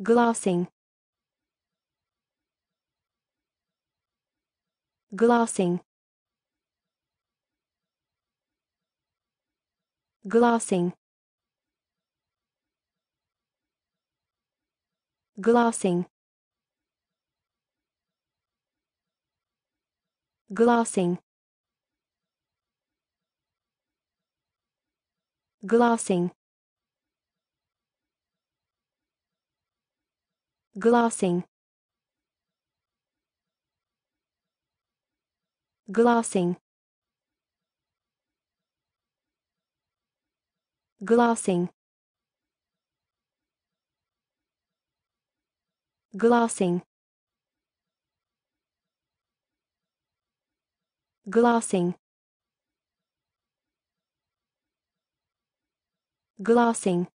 Glassing. Glassing. Glassing. Glassing. Glassing. Glassing. Glassing. Glassing. Glassing. Glassing. Glassing. Glassing.